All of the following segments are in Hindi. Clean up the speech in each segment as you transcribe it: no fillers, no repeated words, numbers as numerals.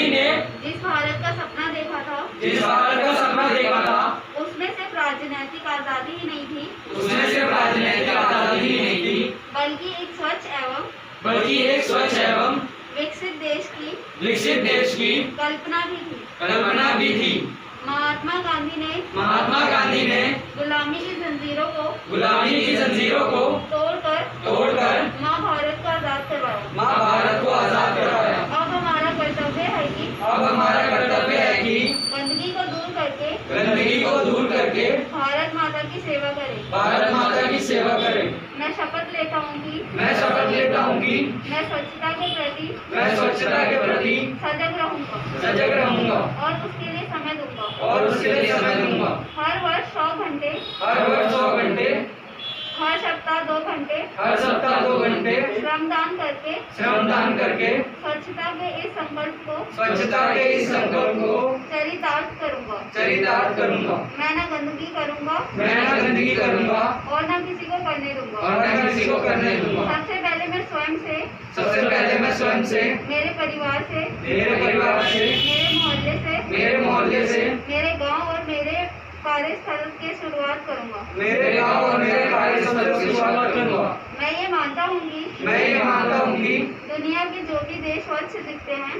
गांधी ने जिस भारत का सपना देखा था, उसमें सिर्फ राजनीतिक आजादी ही नहीं थी, बल्कि एक स्वच्छ एवं विकसित देश की कल्पना भी थी। महात्मा गांधी ने गुलामी की जंजीरों को तोड़कर माँ भारत को आजाद करवाया। अब हमारा कर्तव्य है कि गंदगी को दूर करके भारत माता की सेवा करें। मैं शपथ लेता हूँ कि मैं स्वच्छता के प्रति सजग रहूँगा और उसके लिए समय दूंगा। हर वर्ष 100 घंटे, हर सप्ताह 2 घंटे श्रमदान करके स्वच्छता के इस संकल्प को चरितार्थ करूंगा। मैं न गंदगी करूंगा और न किसी को करने दूंगा। सबसे पहले मैं स्वयं से, मेरे परिवार से, मेरे मोहल्ले से, मेरे गांव और मेरे कार्यस्थल के शुरुआत करूंगा। मैं ये मानता हूँ कि दुनिया के जो भी देश स्वच्छ दिखते हैं,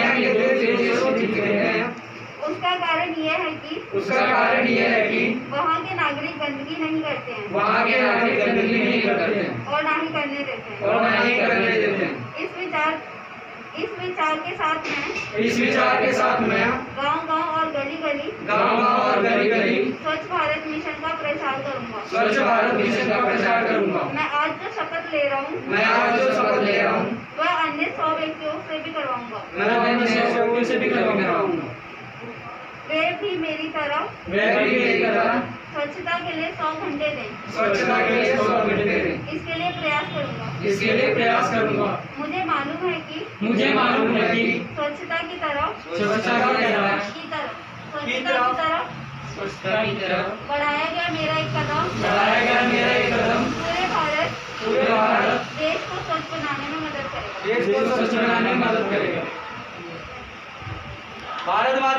उसका कारण यह है कि वहाँ के नागरिक गंदगी नहीं करते हैं और ना ही करने देते हैं। इस विचार के साथ मैं गांव-गांव और गली-गली स्वच्छ भारत मिशन का प्रचार करूंगा। मैं आज जो शपथ ले रहा हूँ वह अन्य 100 व्यक्तियों से भी करवाऊंगा। वे भी मेरी तरह स्वच्छता के लिए 100 घंटे दें। इसके लिए प्रयास करूंगा। मुझे मालूम है कि स्वच्छता की तरह बढ़ाया गया मेरा एक कदम पूरे भारत देश को स्वच्छ बनाने में मदद करेगा।